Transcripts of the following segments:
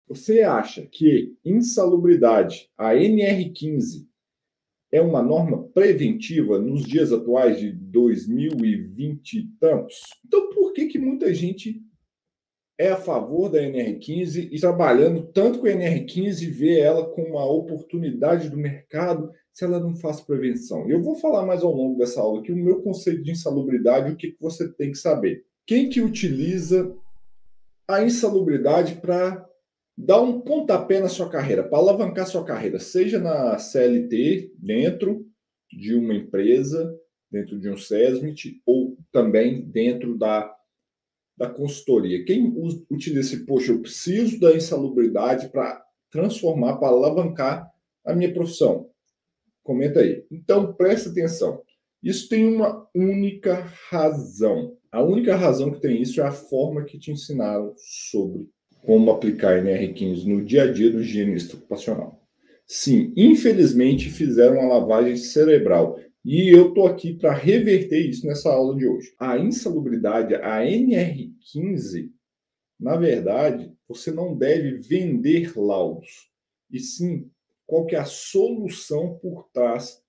Você acha que insalubridade, a NR15, é uma norma preventiva nos dias atuais de 2020 e tantos? Então, por que muita gente é a favor da NR15 e trabalhando tanto com a NR15 vê ela como uma oportunidade do mercado se ela não faz prevenção? Eu vou falar mais ao longo dessa aula aqui o meu conceito de insalubridade, o que você tem que saber. Quem que utiliza a insalubridade para dar um pontapé na sua carreira, para alavancar sua carreira, seja na CLT, dentro de uma empresa, dentro de um SESMIT, ou também dentro da consultoria? Quem utiliza esse, poxa, eu preciso da insalubridade para transformar, para alavancar a minha profissão? Comenta aí. Então, presta atenção. Isso tem uma única razão. A única razão que tem isso é a forma que te ensinaram sobre como aplicar NR15 no dia a dia do higienista ocupacional. Sim, infelizmente fizeram uma lavagem cerebral. E eu estou aqui para reverter isso nessa aula de hoje. A insalubridade, a NR15, na verdade, você não deve vender laudos, e sim qual que é a solução por trás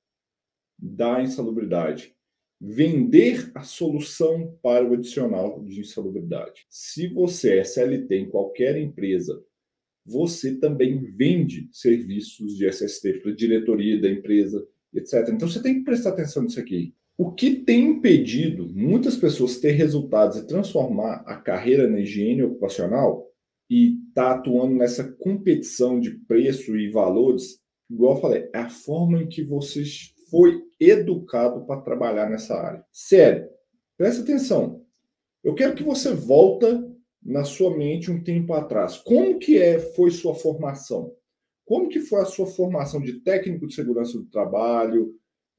da insalubridade. Vender a solução para o adicional de insalubridade. Se você é CLT em qualquer empresa, você também vende serviços de SST para a diretoria da empresa, etc. Então você tem que prestar atenção nisso aqui. O que tem impedido muitas pessoas ter resultados e transformar a carreira na higiene ocupacional e tá atuando nessa competição de preço e valores, igual eu falei, é a forma em que você foi educado para trabalhar nessa área. Sério, presta atenção. Eu quero que você volta na sua mente um tempo atrás. Como que foi sua formação? Como que foi a sua formação de técnico de segurança do trabalho?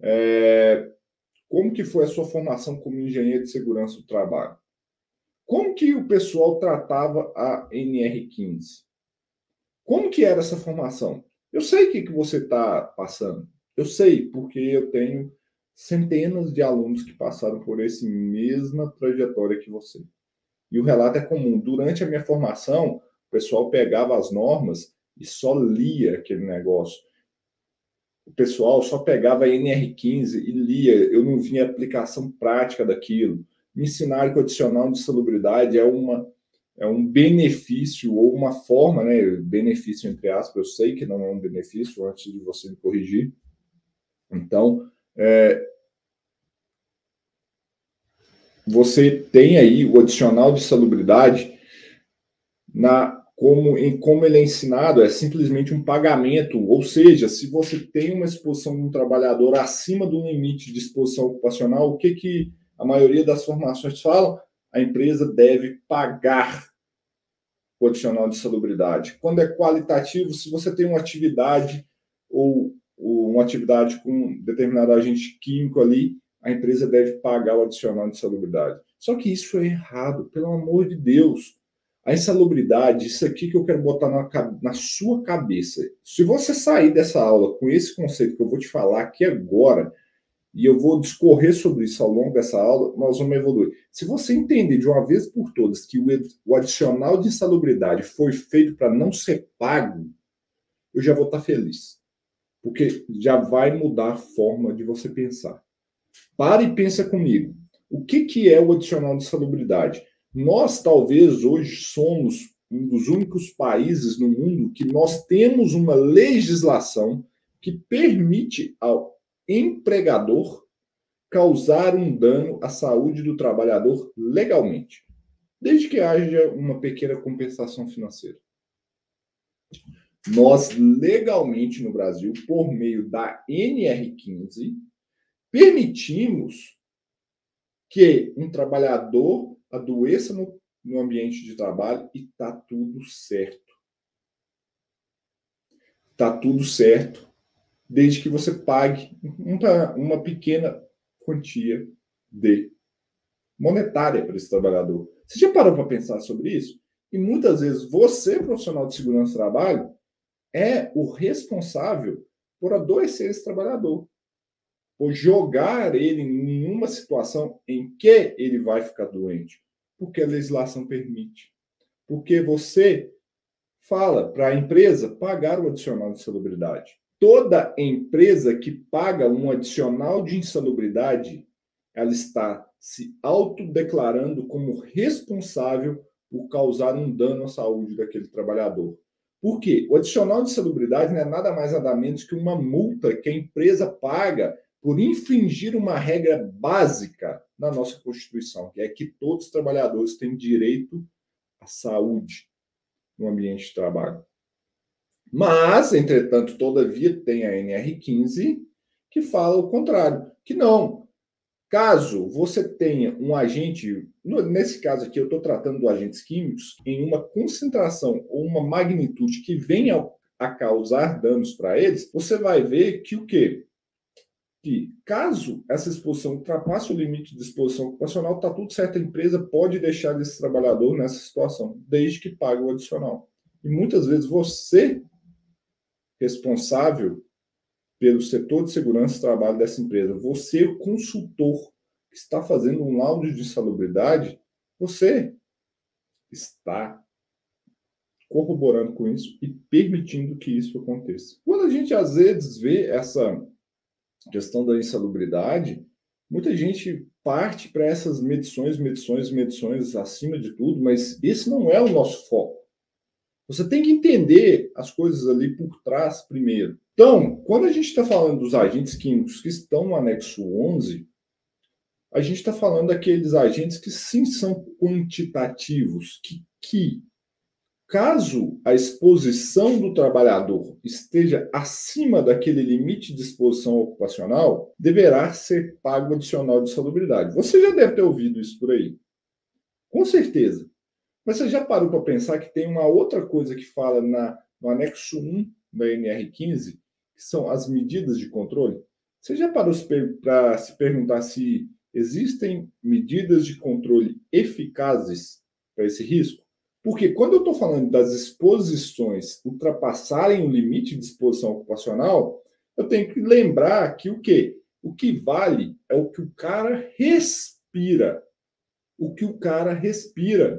Como que foi a sua formação como engenheiro de segurança do trabalho? Como que o pessoal tratava a NR15? Como que era essa formação? Eu sei o que você está passando. Eu sei, porque eu tenho centenas de alunos que passaram por essa mesma trajetória que você. E o relato é comum. Durante a minha formação, o pessoal pegava as normas e só lia aquele negócio. O pessoal só pegava a NR15 e lia. Eu não via aplicação prática daquilo. Me ensinaram que o adicional de insalubridade é um benefício ou uma forma, né? Benefício entre aspas, eu sei que não é um benefício, antes de você me corrigir. Então, você tem aí o adicional de insalubridade como ele é ensinado, é simplesmente um pagamento, ou seja, se você tem uma exposição de um trabalhador acima do limite de exposição ocupacional, o que a maioria das formações falam? A empresa deve pagar o adicional de insalubridade. Quando é qualitativo, se você tem uma atividade ou uma atividade com determinado agente químico ali, a empresa deve pagar o adicional de insalubridade. Só que isso é errado, pelo amor de Deus. A insalubridade, isso aqui que eu quero botar na sua cabeça. Se você sair dessa aula com esse conceito que eu vou te falar aqui agora, e eu vou discorrer sobre isso ao longo dessa aula, nós vamos evoluir. Se você entender de uma vez por todas que o adicional de insalubridade foi feito para não ser pago, eu já vou estar feliz. Porque já vai mudar a forma de você pensar. Para e pensa comigo. O que é o adicional de insalubridade? Nós, talvez, hoje somos um dos únicos países no mundo que nós temos uma legislação que permite ao empregador causar um dano à saúde do trabalhador legalmente, desde que haja uma pequena compensação financeira. Nós, legalmente no Brasil, por meio da NR15, permitimos que um trabalhador adoeça no ambiente de trabalho e está tudo certo. Está tudo certo, desde que você pague uma pequena quantia monetária para esse trabalhador. Você já parou para pensar sobre isso? E muitas vezes você, profissional de segurança do trabalho, é o responsável por adoecer esse trabalhador, por jogar ele em uma situação em que ele vai ficar doente, porque a legislação permite. Porque você fala para a empresa pagar o adicional de insalubridade. Toda empresa que paga um adicional de insalubridade, ela está se autodeclarando como responsável por causar um dano à saúde daquele trabalhador. Por quê? O adicional de insalubridade não é nada mais nada menos que uma multa que a empresa paga por infringir uma regra básica na nossa Constituição, que é que todos os trabalhadores têm direito à saúde no ambiente de trabalho. Mas, entretanto, todavia, tem a NR15 que fala o contrário, que não. Caso você tenha um agente, nesse caso aqui eu estou tratando de agentes químicos, em uma concentração ou uma magnitude que venha a causar danos para eles, você vai ver que o quê? Que caso essa exposição ultrapasse o limite de exposição ocupacional, está tudo certo, a empresa pode deixar esse trabalhador nessa situação, desde que pague o adicional. E muitas vezes você, responsável pelo setor de segurança e trabalho dessa empresa, você, o consultor que está fazendo um laudo de insalubridade, você está corroborando com isso e permitindo que isso aconteça. Quando a gente, às vezes, vê essa questão da insalubridade, muita gente parte para essas medições acima de tudo, mas esse não é o nosso foco. Você tem que entender as coisas ali por trás primeiro. Então, quando a gente está falando dos agentes químicos que estão no anexo 11, a gente está falando daqueles agentes que sim são quantitativos, que caso a exposição do trabalhador esteja acima daquele limite de exposição ocupacional, deverá ser pago adicional de salubridade. Você já deve ter ouvido isso por aí. Com certeza. Mas você já parou para pensar que tem uma outra coisa que fala no anexo 1 da NR15, que são as medidas de controle? Você já parou para se perguntar se existem medidas de controle eficazes para esse risco? Porque quando eu estou falando das exposições ultrapassarem o limite de exposição ocupacional, eu tenho que lembrar que o quê? O que vale é o que o cara respira. O que o cara respira.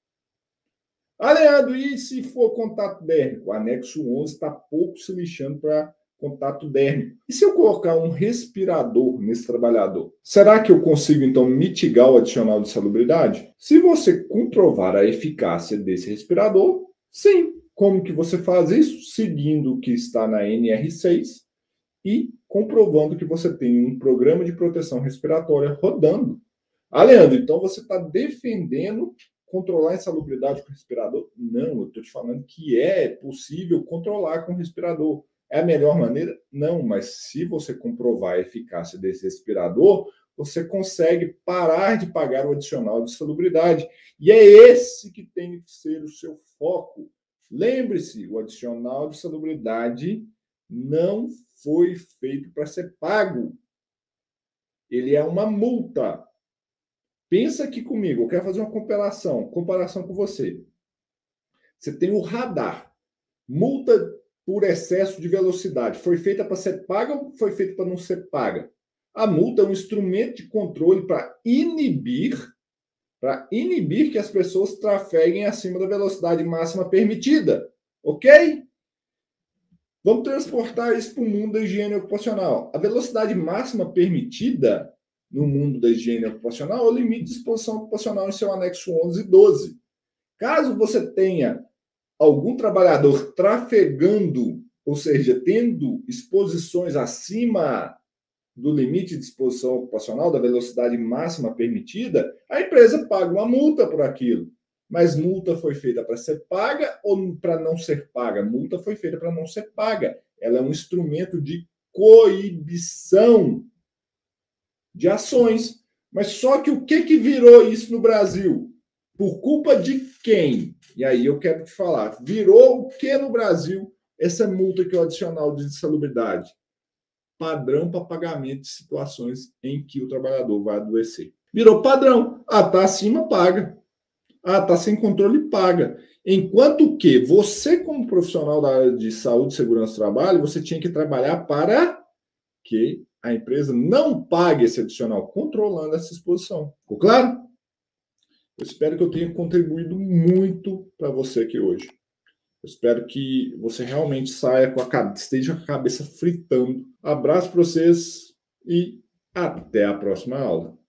Leandro, e se for contato dérmico? O anexo 11 está pouco se lixando para contato dérmico. E se eu colocar um respirador nesse trabalhador? Será que eu consigo, então, mitigar o adicional de salubridade? Se você comprovar a eficácia desse respirador, sim. Como que você faz isso? Seguindo o que está na NR6 e comprovando que você tem um programa de proteção respiratória rodando. Leandro, então você está defendendo controlar a insalubridade com o respirador? Não, eu estou te falando que é possível controlar com o respirador. É a melhor maneira? Não, mas se você comprovar a eficácia desse respirador, você consegue parar de pagar o adicional de salubridade. E é esse que tem que ser o seu foco. Lembre-se, o adicional de salubridade não foi feito para ser pago. Ele é uma multa. Pensa aqui comigo, eu quero fazer uma comparação com você. Você tem o radar. Multa por excesso de velocidade. Foi feita para ser paga ou foi feita para não ser paga? A multa é um instrumento de controle para inibir que as pessoas trafeguem acima da velocidade máxima permitida. Ok? Vamos transportar isso para o mundo da higiene ocupacional. A velocidade máxima permitida no mundo da higiene ocupacional é o limite de exposição ocupacional em seu anexo 11 e 12. Caso você tenha algum trabalhador trafegando, ou seja, tendo exposições acima do limite de exposição ocupacional, da velocidade máxima permitida, a empresa paga uma multa por aquilo. Mas multa foi feita para ser paga ou para não ser paga? Multa foi feita para não ser paga. Ela é um instrumento de coibição de ações. Mas só que o que virou isso no Brasil? Por culpa de quem? E aí eu quero te falar. Virou o que no Brasil essa multa que é o adicional de insalubridade? Padrão para pagamento de situações em que o trabalhador vai adoecer. Virou padrão. Tá acima, paga. Tá sem controle, paga. Enquanto que você, como profissional da área de saúde e segurança do trabalho, você tinha que trabalhar para que a empresa não pague esse adicional, controlando essa exposição. Ficou claro? Eu espero que eu tenha contribuído muito para você aqui hoje. Eu espero que você realmente saia esteja com a cabeça fritando. Abraço para vocês e até a próxima aula.